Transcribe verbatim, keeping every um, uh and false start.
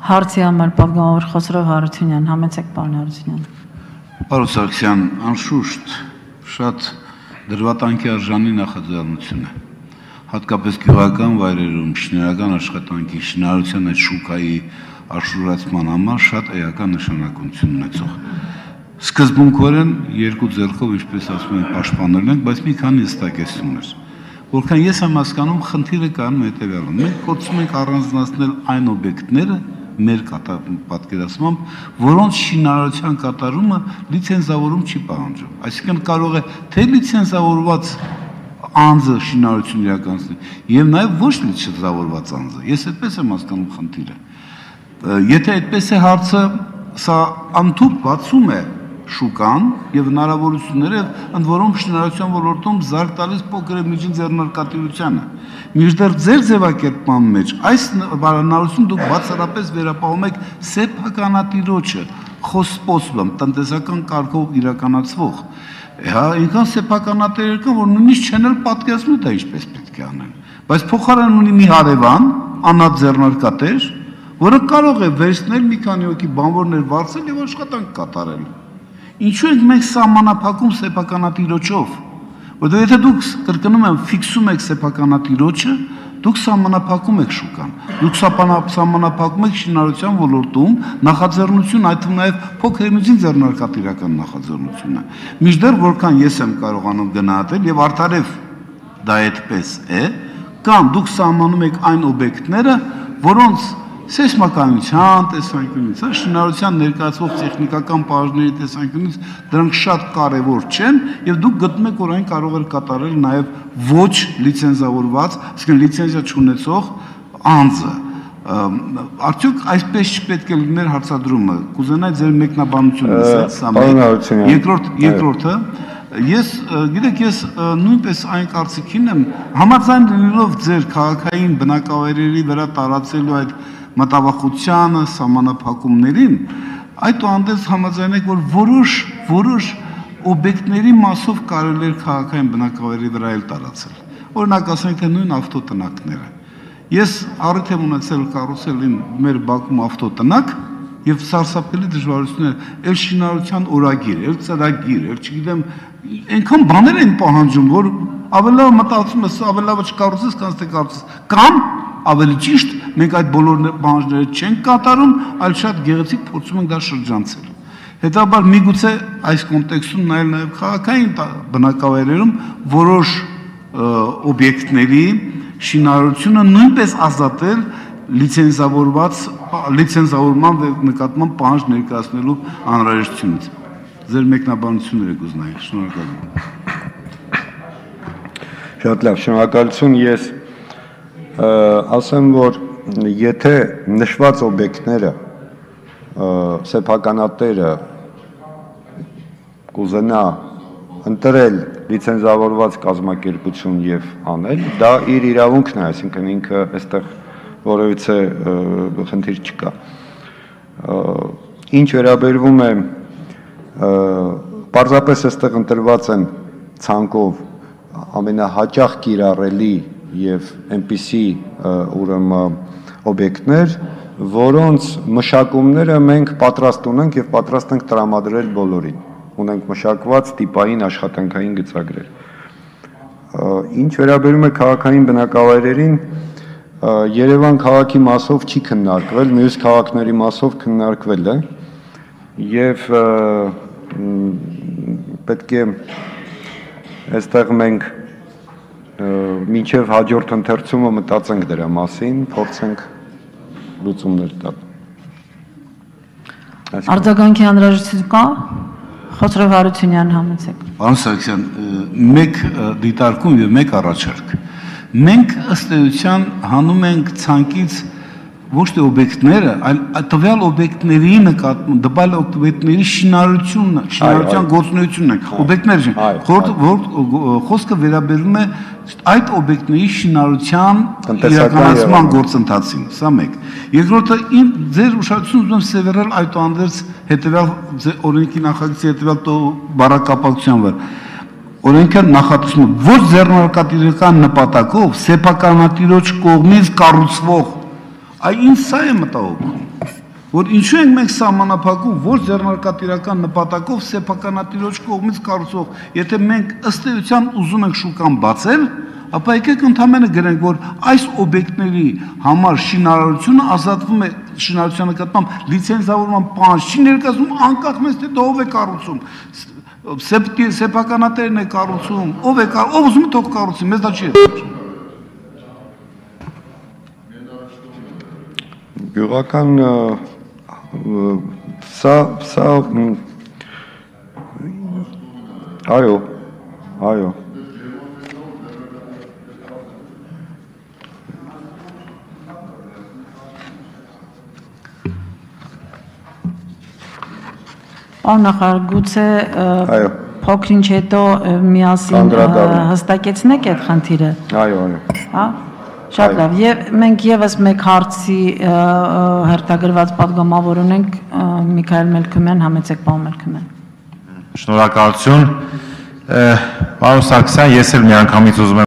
Հարցի համար պատգամավոր Խոսրով Հարությունյան, համեցեք պարոն Հարությունյան։ Պարոն Սարգսյան, անշուշտ շատ դրվատանքի արժանի նախաձեռնություն է, հատկապես գյուղական վայրերում շինարարական աշխատանքի շինարարության այդ շուկայի աշխուժացման համար շատ էական նշանակություն ունեցող։ Սկզբունքորեն երկու ձեռքով, ինչպես ասում են, պաշտպանել ենք, բայց մի քանի հստակեցումներ։ Որքան ես եմ հասկանում, խնդիրը կանում հետևյալն։ Մենք փորձում ենք առանձնացնել այն օբյեկտները մեր պատկերացմամբ, որոնց շինարարության կատարումը լիցենզավորում չի պահանջում։ Այսինքն կարող է թե լիցենզավորված անձը շինարարություն իրականացնել, եւ նաեւ ոչ լիցենզավորված անձը։ Ես այդպես եմ հասկանում խնդիրը։ Եթե այդպես է հարցը, սա անթուփ բացում է շուկան եւ հնարավորությունները, ընդ որում շինարարության ոլորտում զարգ տալիս փոքր եւ միջին ձեռնարկատիրությանը։ Մինչդեռ ձեր ձևակերպման մեջ այս հնարավորություն դուք բացառապես վերապահում եք սեփականատիրոջը, խոսպոսլում, տնտեսական կարգով իրականացվող։ Հա, ինքան սեփականատերեր կան, որ նույնիսկ չեն էլ պատկերացնում դա ինչպես պետք է անեն։ Բայց փոխարեն ունի մի հարևան, անհատ ձեռնարկատեր, որը կարող է վերցնել մի քանի հոգի բանվորներ վարձել եւ աշխատանք կատարել։ Ինչու ենք մենք սահմանափակում սեփականատիրոջով, որտեղ եթե դուք կրկնում եմ ֆիքսում եք սեփականատիրոջը, դուք սահմանափակում եք շուկան, դուք սահմանափակում եք շինարարության ոլորտում նախաձեռնություն, այդ թվում նաև փոքր եւ միջին ձեռնարկատիրական նախաձեռնությունը։ Մինչդեռ որքան ես եմ կարողանում գնահատել եւ արդարև դա այդպես է, կամ դուք սահմանում եք այն օբյեկտները, որոնց սեյսմականության տեսանկյունից, շինարարության ներկայացվող տեխնիկական պահանջների տեսանկյունից դրանք շատ կարևոր չեն եւ դուք գտնում եք, որ այն կարող է կատարել նաեւ ոչ լիցենզավորված, այսինքն լիցենզիա չունեցող անձը։ Արդյոք այսպես չպետք է լիներ հարցադրումը։ Կուզենայի ձեր մեկնաբանությունը լսել, սա մեկ։ Երկրորդ, երկրորդը Ես, գիտեք, ես նույնպես այն կարծիքին եմ, համաձայն լինելով ձեր քաղաքային բնակավայրերի վրա տարածելու այդ մտավախությանը, սահմանափակումներին, այդուհանդերձ համաձայն եք, որ որոշ, որոշ օբյեկտների մասով կարելի է քաղաքային բնակավայրերի վրա էլ տարածել։ Օրինակ ասենք, թե նույն ավտոտնակները։ Ես առիթ եմ ունեցել կառուցել մեր Բաքվում ավտոտնակ եւ սարսափելի դժվարություններ, ել շինարարության օրագիր, ել ծրագիր, ել չգիտեմ, այնքան բաներ են պահանջում, որ ավելի լավ մտածում ես, ավելի լավ չկառուցես, քան թե կառուցես։ Կամ ավելի ճիշտ, մենք այդ բոլոր պահանջները չենք կատարում, այլ շատ գեղեցիկ փորձում ենք դա շրջանցել։ Հետաբար միգուցե այս կոնտեքստում նայել նաեւ քաղաքային բնակավայրերում որոշ օբյեկտների շինարարությունը նույնպես ազատել լիցենզավորված լիցենզավորման նկատմամբ պահանջ ներկայացնելու անհրաժեշտությունից։ Ձեր մեկնաբանությունները կուզենայի, շնորհակալ եմ։ Շատ լավ, շնորհակալություն, ես ասեմ, որ եթե նշված օբյեկտները սեփականատերը կուզենա ընտրել լիցենզավորված կազմակերպություն եւ անել, դա իր իրավունքն է, այսինքն ինքը այստեղ որևիցե խնդիր չկա։ Ինչ վերաբերվում է պարզապես այստեղ ընտրված են ցանկով ամենահաճախ կիրառելի եւ այնպիսի ուրեմն օբյեկտներ, որոնց մշակումները մենք պատրաստ ունենք եւ պատրաստ ենք տրամադրել բոլորին։ Ունենք մշակված տիպային աշխատանքային գծագրեր։ Ինչ վերաբերում է քաղաքային բնակավայրերին, Երևան քաղաքի մասով չի քննարկվել, մյուս քաղաքների մասով քննարկվել է եւ պետք է այստեղ մենք մինչև հաջորդ ընթերցումը մտածենք դրա մասին, փորձենք լուծումներ տալ։ Արձագանքի անհրաժեշտություն կա։ Խոսրով Հարությունյան, համեցեք։ Պարոն Սարգսյան, մեկ դիտարկում եւ մեկ առաջարկ։ Մենք ըստ էության հանում ենք ցանկից ոչ թե օբյեկտները, այլ տվյալ օբյեկտների նկատմամբ, տվյալ օբյեկտների շինարարությունն, շինարարության գործունեությունն են, օբյեկտներ չեն, որ խոսքը վերաբերում է այդ օբյեկտների շինարարության իրականացման գործընթացին, սա մեկ։ Երկրորդը, ձեր ուշադրությունը ուզում եմ սևեռել այդուհանդերձ հետևյալ օրենքի նախագծի հետևյալ բառակապակցության վրա։ Օրենքը նախատեսում է ոչ ձեռնարկատիրական նպատակով սեփականատիրոջ կողմից կառուցվող, այ ինձ սա է մտահոգում։ որ ինչու ենք մենք սահմանափակում, որ ձեռնարկատիրական նպատակով սեփականատիրոջ կողմից կառուցող, եթե մենք ըստ էության ուզում ենք շուկան բացել, ապա եկեք ընդհանրապես գրենք, որ այս օբյեկտների համար շինարարությունը ազատվում է շինարարության նկատմամբ լիցենզավորման պահանջ չի ներկայացնում, անկախ մեզ թե դա ով է կառուցում, սեփականատերն է կառուցում, ով է կառուցում, ով ուզում է թող կառուցի, մեզ դա չի հետաքրքրում։ Գյուղական սա սա այո, այո։ Պարոն նախարար, գուցե փոքր-ինչ հետո միասին հստակեցնեք այդ խնդիրը։ Այո, այո։ Հա։ Շատ լավ, եւ մենք եւս մեկ հարցի հերթագրված պատգամավոր ունենք Միքայել Մելքումյան, համեցեք պարոն Մելքումյան։ Շնորհակալություն։ Պարոն Սարգսյան, ես էլ միանգամից ուզում եմ